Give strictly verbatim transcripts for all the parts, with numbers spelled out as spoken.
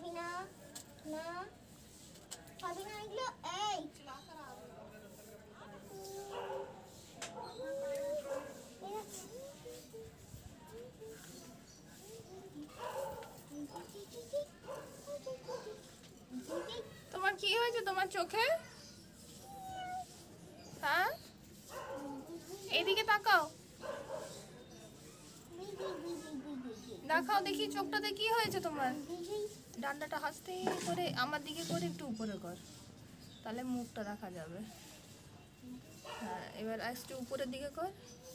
খাবি না না খাবি না এগুলো এই তোমার কি হয়েছে তোমার চোখে? হ্যাঁ, এইদিকে তাকাও, দেখাও দেখি চোখটাতে কি হয়েছে তোমার। ডান্ডাটা হাসতে করে আমার দিকে করে একটু উপরে কর, তাহলে মুখটা দেখা যাবে। হ্যাঁ, এবার একটু উপরের দিকে কর।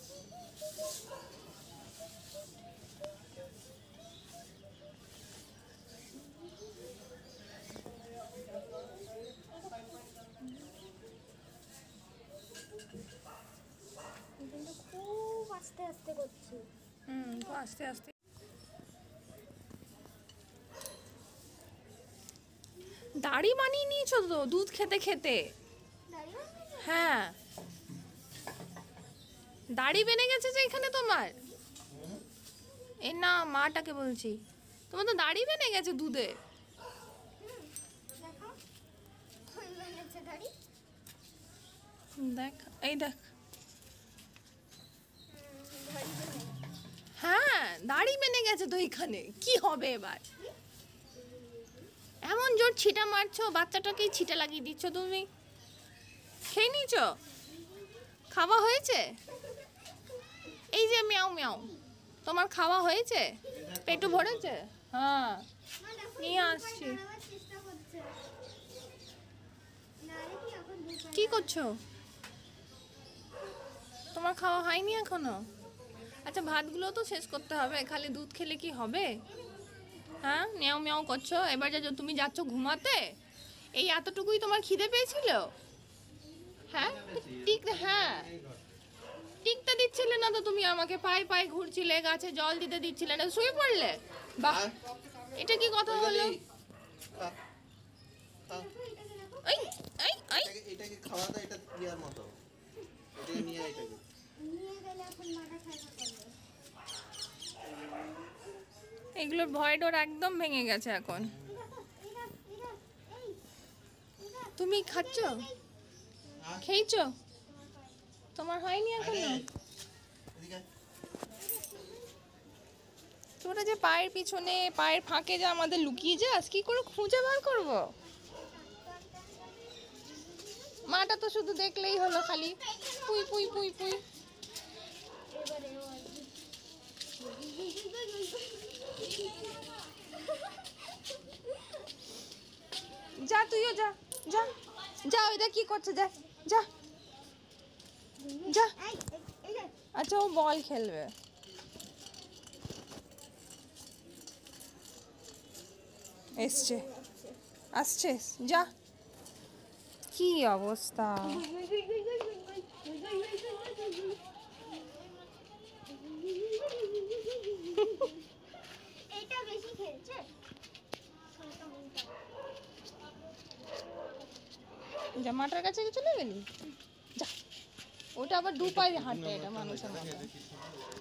খুব আস্তে আস্তে করছি। হুম, আস্তে আস্তে। দাড়ি বানিয়ে নিয়েছো তো দুধ খেতে খেতে? হ্যাঁ, দাড়ি বেনে গেছে যে এখানে তোমার। এই না, মাটাকে বলছি, তোমার তো দাড়ি বেনে গেছে দুধে। দেখ, এই দেখ। হ্যাঁ, দাড়ি বেনে গেছে তো এখানে, কি হবে এবার? এমন জোর ছিটা মারছো, বাচ্চাটাকে ছিটা লাগিয়ে দিচ্ছ তুমি। খেয়ে নিয়েছ? খাওয়া হয়েছে? এই যে মিয়াও মিয়াও, তোমার খাওয়া হয়েছে? পেটু ভরেছে? হ্যাঁ, নিয়ে আসছি। কি করছো? তোমার খাওয়া হয়নি এখনো? আচ্ছা, ভাতগুলো তো শেষ করতে হবে, খালি দুধ খেলে কি হবে? হ্যাঁ, মিয়াও মিয়াও করছো। এবার যা তুমি যাচ্ছ ঘুমাতে, এই এতটুকুই তোমার খিদে পেয়েছিল? হ্যাঁ, ঠিক। হ্যাঁ, টিকতে দিচ্ছিলে না তো তুমি আমাকে, পায়ে পায়ে ঘুরছিলে, গাছে জল দিতে দিচ্ছিলে না, শুয়ে পড়লে। বাহ, এটা কি কথা হলো? এই এই এই এটাকে খাওয়া দাও, এটা ইয়ার মতো, এটাকে নিয়ে এটাকে নিয়ে গেলে এখন মাথা খারাপ করবে। এগুলোর ভয় ডর একদম ভেঙে গেছে এখন। তুমি খাচ্ছ? খেয়েছ? তোমার হয়নি এখনো? তোরা যে পায়ের পিছনে, পায়ের ফাঁকে যে আমাদের লুকিয়ে যাস, কি করে খুঁজে বার করবো? মাটা তো শুধু দেখলেই হলো, খালি পুই পুই পুই পুই। যা, তুইও যা যা যা, ওইটা কি করছে, যা যা যা। আচ্ছা, ও বল খেলবে। এসছে, আসছে, যা। কি অবস্থা! এটা বেশি খেলছে। জামাটার কাছে চলে গেলি, যা। ওটা আবার দু পায়ে হাঁটে, এটা মানুষের মতো।